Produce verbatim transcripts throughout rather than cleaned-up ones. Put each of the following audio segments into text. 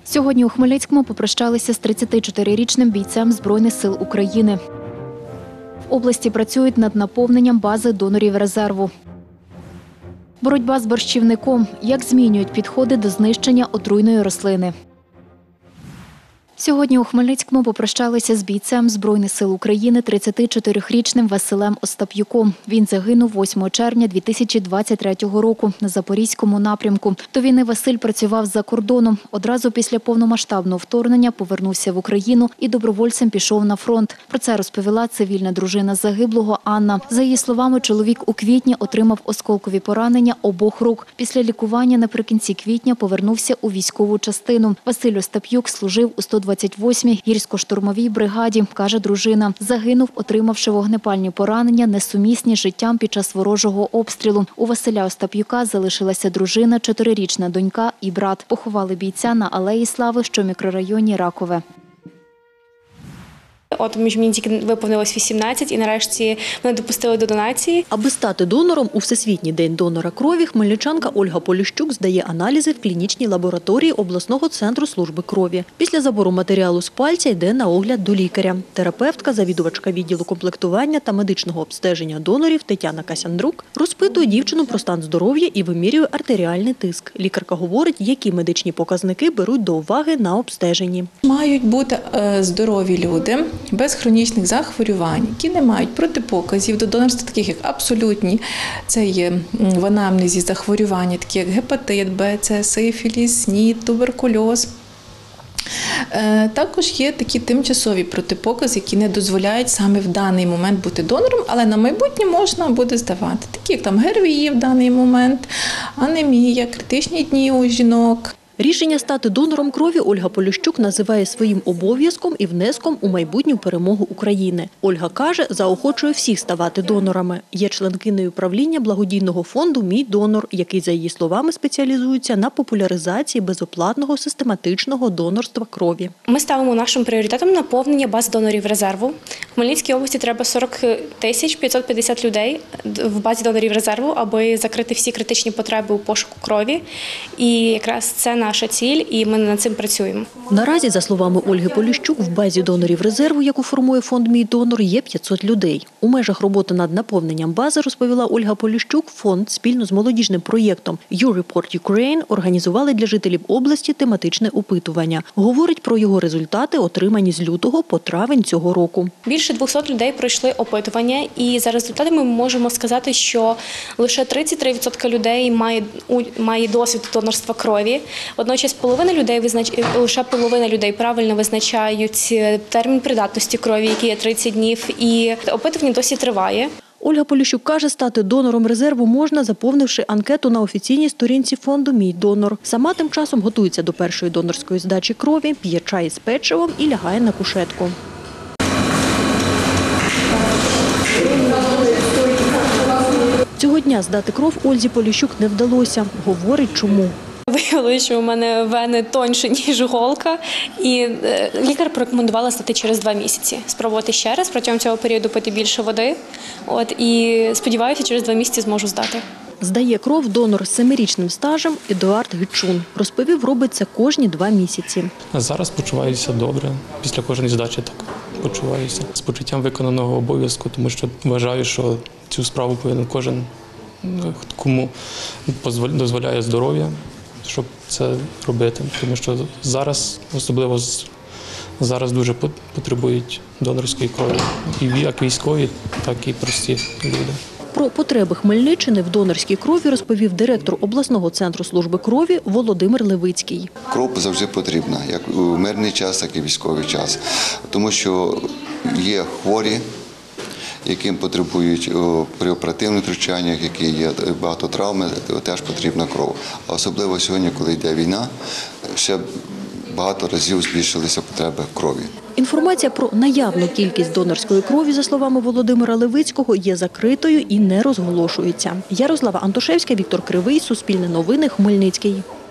Сьогодні у Хмельницькому попрощалися з тридцятичотирирічним бійцем Збройних сил України. В області працюють над наповненням бази донорів резерву. Боротьба з борщівником. Як змінюють підходи до знищення отруйної рослини. Сьогодні у Хмельницькому попрощалися з бійцем Збройних сил України тридцятичотирирічним Василем Остап'юком. Він загинув восьмого червня дві тисячі двадцять третього року на Запорізькому напрямку. До війни Василь працював за кордоном. Одразу після повномасштабного вторгнення повернувся в Україну і добровольцем пішов на фронт. Про це розповіла цивільна дружина загиблого Анна. За її словами, чоловік у квітні отримав осколкові поранення обох рук. Після лікування наприкінці квітня повернувся у військову частину. Василь Остап'юк служив у сто двадцять восьмій гірсько-штурмовій бригаді, каже дружина. Загинув, отримавши вогнепальні поранення, несумісні з життям під час ворожого обстрілу. У Василя Остап'юка залишилася дружина, чотирирічна донька і брат. Поховали бійця на Алеї Слави, що в мікрорайоні Ракове. От мені тільки виповнилось вісімнадцять і нарешті мене допустили до донації. Аби стати донором у Всесвітній день донора крові, хмельничанка Ольга Поліщук здає аналізи в клінічній лабораторії обласного центру служби крові. Після забору матеріалу з пальця йде на огляд до лікаря. Терапевтка, завідувачка відділу комплектування та медичного обстеження донорів Тетяна Касяндрук розпитує дівчину про стан здоров'я і вимірює артеріальний тиск. Лікарка говорить, які медичні показники беруть до уваги на обстеженні. Мають бути здорові люди, без хронічних захворювань, які не мають протипоказів до донорства, таких як абсолютні. Це є в анамнезі захворювання, такі як гепатит Б, С, сифіліс, СНІД, туберкульоз. Також є такі тимчасові протипокази, які не дозволяють саме в даний момент бути донором, але на майбутнє можна буде здавати. Такі як там ГРВІ в даний момент, анемія, критичні дні у жінок. Рішення стати донором крові Ольга Поліщук називає своїм обов'язком і внеском у майбутню перемогу України. Ольга каже, заохочує всіх ставати донорами. Є членкинею правління благодійного фонду «Мій донор», який, за її словами, спеціалізується на популяризації безоплатного систематичного донорства крові. Ми ставимо нашим пріоритетом наповнення баз донорів резерву. В Хмельницькій області треба сорок тисяч п'ятсот п'ятдесят людей в базі донорів резерву, аби закрити всі критичні потреби у пошуку крові. І якраз це наша ціль, і ми над цим працюємо. Наразі, за словами Ольги Поліщук, в базі донорів резерву, яку формує фонд «Мій донор», є п'ятсот людей. У межах роботи над наповненням бази, розповіла Ольга Поліщук, фонд спільно з молодіжним проєктом «You Report Ukraine» організували для жителів області тематичне опитування. Говорить про його результати, отримані з лютого по травень цього року. Більше двохсот людей пройшли опитування, і за результатами ми можемо сказати, що лише тридцять три відсотки людей має, має досвід донорства крові. Водночас половина людей визнач... лише половина людей правильно визначають термін придатності крові, який є тридцять днів, і опитування досі триває. Ольга Поліщук каже, стати донором резерву можна, заповнивши анкету на офіційній сторінці фонду «Мій донор». Сама тим часом готується до першої донорської здачі крові, п'є чай з печивом і лягає на кушетку. Цього дня здати кров Ользі Поліщук не вдалося. Говорить, чому. Виявилося, що у мене вени тоньше, ніж голка, і лікар порекомендувала здати через два місяці. Спробувати ще раз, протягом цього періоду пити більше води. От, і сподіваюся, через два місяці зможу здати. Здає кров донор з семирічним стажем Едуард Гичун. Розповів, робить це кожні два місяці. Зараз почуваюся добре. Після кожної здачі так почуваюся. З почуттям виконаного обов'язку, тому що вважаю, що цю справу повинен кожен, кому дозволяє здоров'я, щоб це робити. Тому що зараз, особливо зараз дуже потребують донорської крові. І як військові, так і прості люди. Про потреби Хмельниччини в донорській крові розповів директор обласного центру служби крові Володимир Левицький. Кров завжди потрібна, як у мирний час, так і військовий час. Тому що є хворі, яким потребують при оперативних втручаннях, які є багато травми, теж потрібна кров. А особливо сьогодні, коли йде війна, ще багато разів збільшилися потреби крові. Інформація про наявну кількість донорської крові, за словами Володимира Левицького, є закритою і не розголошується. Ярослава Антошевська, Віктор Кривий, Суспільне новини, Хмельницький.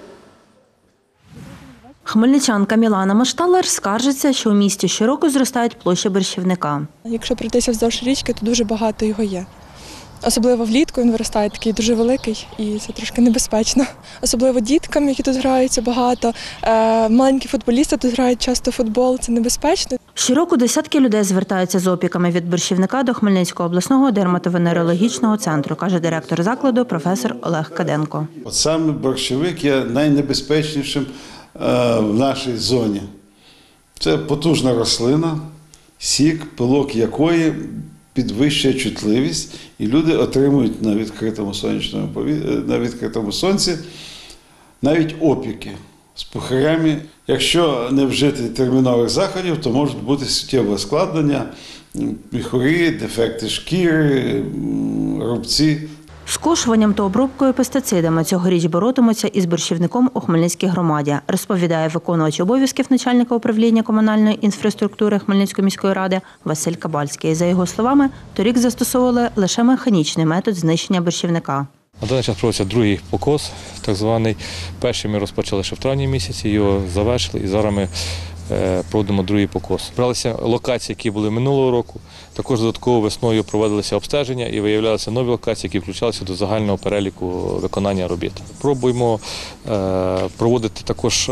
Хмельничанка Мілана Машталер скаржиться, що у місті щороку зростають площі борщівника. Якщо пройтися вздовж річки, то дуже багато його є. Особливо влітку він виростає такий дуже великий і це трошки небезпечно. Особливо діткам, які тут граються багато. Е, маленькі футболісти тут грають часто футбол, це небезпечно. Щороку десятки людей звертаються з опіками від борщівника до Хмельницького обласного дерматовенерологічного центру, каже директор закладу професор Олег Каденко. От саме борщовик є найнебезпечнішим е, в нашій зоні. Це потужна рослина, сік, пилок якої підвищує чутливість, і люди отримують на відкритому сонячному пові- на відкритому сонці навіть опіки з пухарями. Якщо не вжити термінових заходів, то можуть бути суттєві ускладнення, міхурі, дефекти шкіри, рубці. Скошуванням та обробкою пестицидами цьогоріч боротимуться із борщівником у Хмельницькій громаді, розповідає виконувач обов'язків начальника управління комунальної інфраструктури Хмельницької міської ради Василь Кабальський. За його словами, торік застосовували лише механічний метод знищення борщівника. На даний час проводиться другий покос, так званий. Перший ми розпочали ще в травні місяці, його завершили і зараз ми проводимо другий покос. Бралися локації, які були минулого року. Також додатково весною проводилися обстеження і виявлялися нові локації, які включалися до загального переліку виконання робіт. Пробуємо проводити також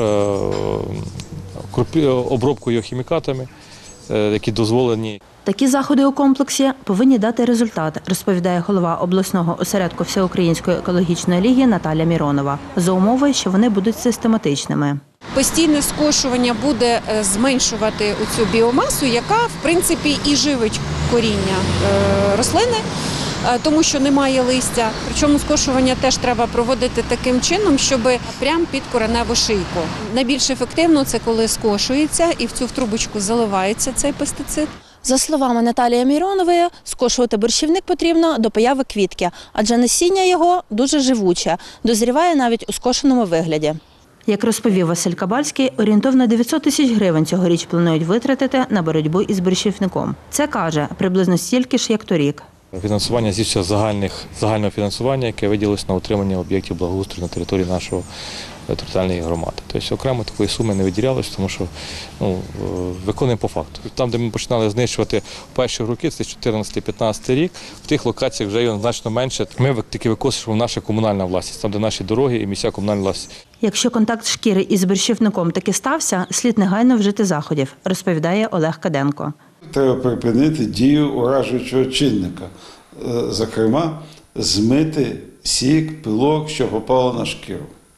обробку його хімікатами, які дозволені. Такі заходи у комплексі повинні дати результат, розповідає голова обласного осередку Всеукраїнської екологічної ліги Наталя Міронова, за умови, що вони будуть систематичними. Постійне скошування буде зменшувати цю біомасу, яка, в принципі, і живить коріння рослини, тому що немає листя. Причому скошування теж треба проводити таким чином, щоб прямо під кореневу шийку. Найбільш ефективно це коли скошується і в цю трубочку заливається цей пестицид. За словами Наталії Міронової, скошувати борщівник потрібно до появи квітки, адже насіння його дуже живуче, дозріває навіть у скошеному вигляді. Як розповів Василь Кабальський, орієнтовно дев'ятсот тисяч гривень цьогоріч планують витратити на боротьбу із борщівником. Це, каже, приблизно стільки ж, як торік. Фінансування здійснюється загальних, загального фінансування, яке виділилось на утримання об'єктів благоустрою на території нашого територіальної громади. Тобто окремо такої суми не виділялось, тому що ну, виконуємо по факту. Там, де ми починали знищувати в перші роки, це чотирнадцятий-п'ятнадцятий рік, в тих локаціях вже його значно менше. Ми таки викосуємо наша комунальна власність, там, де наші дороги і місця комунальної власності. Якщо контакт шкіри із борщівником таки стався, слід негайно вжити заходів, розповідає Олег Каденко. Треба припинити дію уражуючого чинника, зокрема, змити сік, пилок, що попало на шкіру.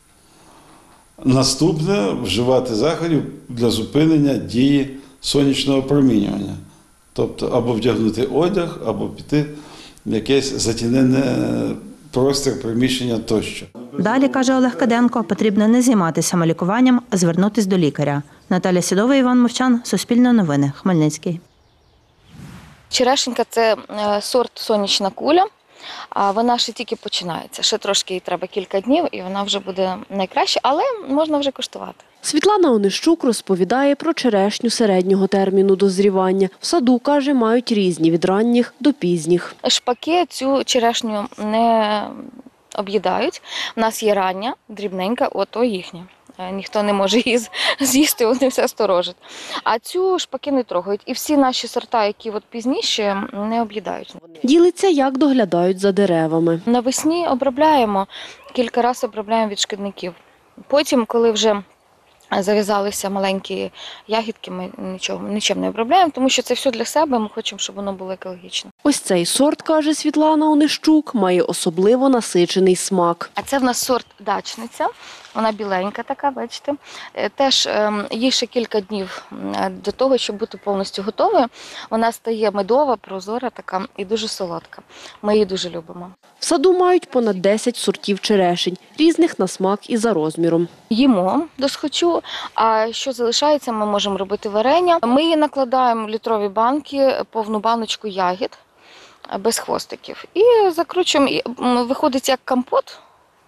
Наступне – вживати заходів для зупинення дії сонячного промінювання. Тобто або вдягнути одяг, або піти в якесь затінене простір, приміщення тощо. Далі, каже Олег Каденко, потрібно не займатися самолікуванням, а звернутися до лікаря. Наталя Сідова, Іван Мовчан, Суспільне новини, Хмельницький. Черешенька – це сорт сонячна куля. А вона ще тільки починається. Ще трошки їй треба кілька днів, і вона вже буде найкраще, але можна вже куштувати. Світлана Онищук розповідає про черешню середнього терміну дозрівання. В саду, каже, мають різні від ранніх до пізніх. Шпаки цю черешню не об'їдають. У нас є рання, дрібненька, ото їхня. Ніхто не може її з'їсти, вони все сторожать. А цю шпаки не трогають. І всі наші сорта, які от пізніше, не об'їдають. Ділиться, як доглядають за деревами. Навесні обробляємо, кілька разів обробляємо від шкідників. Потім, коли вже зав'язалися маленькі ягідки, ми нічого, нічим не обробляємо, тому що це все для себе, ми хочемо, щоб воно було екологічно. Ось цей сорт, каже Світлана Онищук, має особливо насичений смак. А це в нас сорт дачниця, вона біленька така, бачите. Теж їй ще кілька днів до того, щоб бути повністю готовою. Вона стає медова, прозора така і дуже солодка. Ми її дуже любимо. В саду мають понад десять сортів черешень, різних на смак і за розміром. Їмо досхочу, а що залишається, ми можемо робити варення. Ми її накладаємо в літрові банки, повну баночку ягід, без хвостиків. І закручуємо, виходить як компот.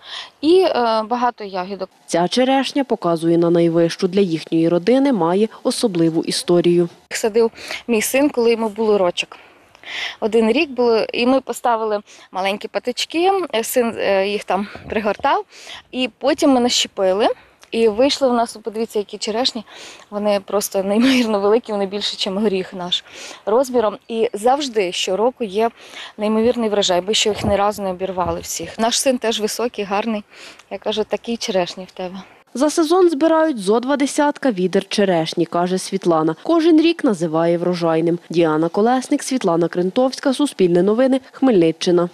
І е, багато ягідок. Ця черешня, показує на найвищу, для їхньої родини має особливу історію. Садив мій син, коли йому було рочок. Один рік було, і ми поставили маленькі патички, син їх там пригортав, і потім ми нащепили І вийшли в нас, подивіться, які черешні, вони просто неймовірно великі, вони більше, ніж горіх наш розміром. І завжди, щороку є неймовірний врожай, бо що їх ні разу не обірвали всіх. Наш син теж високий, гарний. Я кажу, такий черешні в тебе. За сезон збирають зо два десятка відер черешні, каже Світлана. Кожен рік називає врожайним. Діана Колесник, Світлана Крентовська, Суспільне новини, Хмельниччина.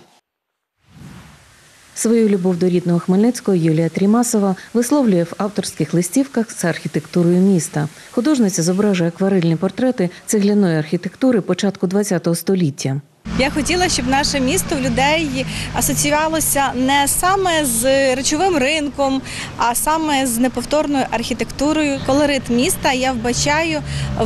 Свою любов до рідного Хмельницького Юлія Трімасова висловлює в авторських листівках з архітектурою міста. Художниця зображує акварельні портрети цегляної архітектури початку ХХ століття. Я хотіла, щоб наше місто в людей асоціювалося не саме з речовим ринком, а саме з неповторною архітектурою. Колорит міста я вбачаю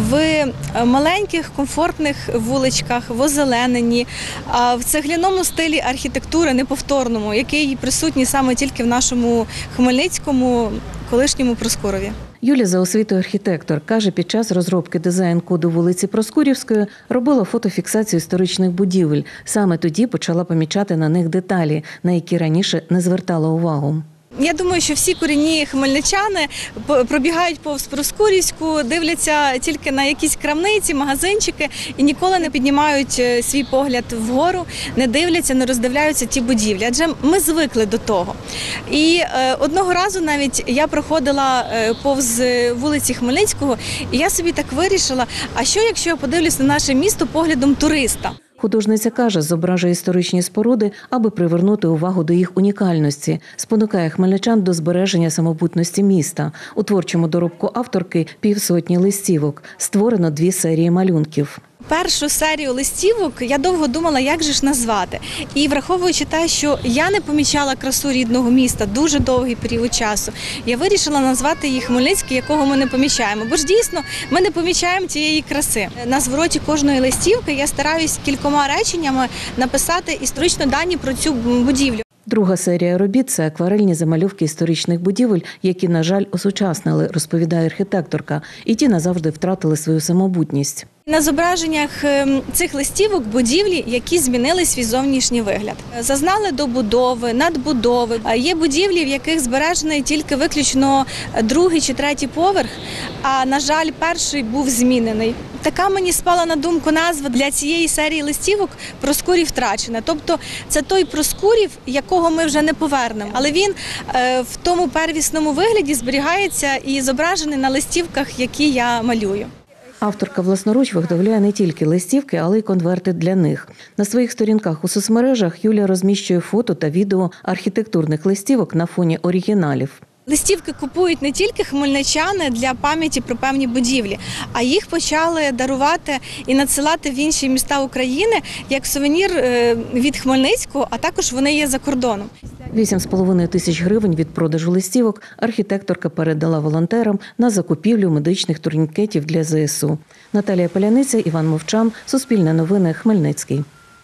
в маленьких, комфортних вуличках, в озелененні, в цегляному стилі архітектури неповторному, який присутній саме тільки в нашому Хмельницькому, колишньому Проскурові. Юля за освітою архітектор. Каже, під час розробки дизайн-коду вулиці Проскурівської робила фотофіксацію історичних будівель. Саме тоді почала помічати на них деталі, на які раніше не звертала увагу. Я думаю, що всі корінні хмельничани пробігають повз Проскурівську, дивляться тільки на якісь крамниці, магазинчики і ніколи не піднімають свій погляд вгору, не дивляться, не роздивляються ті будівлі. Адже ми звикли до того. І е, одного разу навіть я проходила е, повз вулиці Хмельницького, і я собі так вирішила, а що якщо я подивлюсь на наше місто поглядом туриста? Художниця каже, зображує історичні споруди, аби привернути увагу до їх унікальності. Спонукає хмельничан до збереження самобутності міста. У творчому доробку авторки півсотні листівок. Створено дві серії малюнків. Першу серію листівок я довго думала, як же ж назвати. І враховуючи те, що я не помічала красу рідного міста дуже довгий період часу, я вирішила назвати її Хмельницький, якого ми не помічаємо. Бо ж дійсно ми не помічаємо цієї краси. На звороті кожної листівки я стараюсь кількома реченнями написати історичні дані про цю будівлю. Друга серія робіт – це акварельні замальовки історичних будівель, які, на жаль, осучаснили, розповідає архітекторка, і ті назавжди втратили свою самобутність. На зображеннях цих листівок будівлі, які змінили свій зовнішній вигляд. Зазнали добудови, надбудови. Є будівлі, в яких збережений тільки виключно другий чи третій поверх, а, на жаль, перший був змінений. Така мені спала на думку назва для цієї серії листівок «Проскурів втрачена». Тобто це той Проскурів, якого ми вже не повернемо. Але він в тому первісному вигляді зберігається і зображений на листівках, які я малюю. Авторка власноруч виготовляє не тільки листівки, але й конверти для них. На своїх сторінках у соцмережах Юля розміщує фото та відео архітектурних листівок на фоні оригіналів. Листівки купують не тільки хмельничани для пам'яті про певні будівлі, а їх почали дарувати і надсилати в інші міста України як сувенір від Хмельницького, а також вони є за кордоном. Вісім з половиною тисяч гривень від продажу листівок архітекторка передала волонтерам на закупівлю медичних турнікетів для зе ес у. Наталія Поляниця, Іван Мовчан, Суспільне новини, Хмельницький.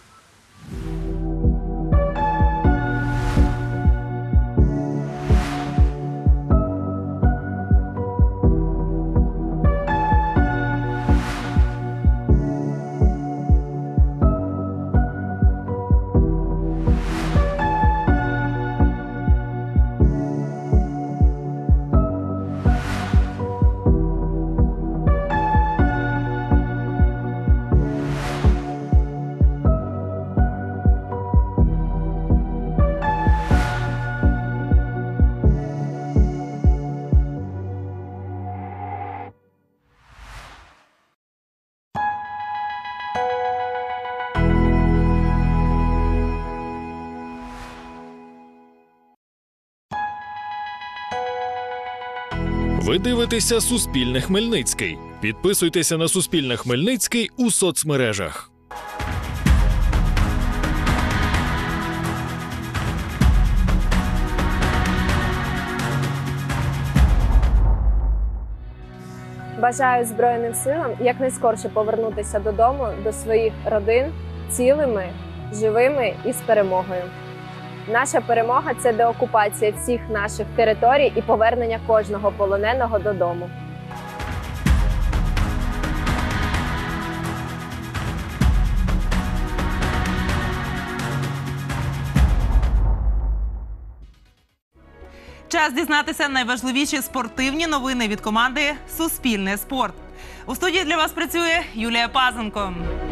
Ви дивитеся «Суспільне Хмельницький». Підписуйтеся на «Суспільне Хмельницький» у соцмережах. Бажаю Збройним силам якнайскорше повернутися додому, до своїх родин, цілими, живими і з перемогою. Наша перемога – це деокупація всіх наших територій і повернення кожного полоненого додому. Час дізнатися найважливіші спортивні новини від команди «Суспільне спорт». У студії для вас працює Юлія Пазенко.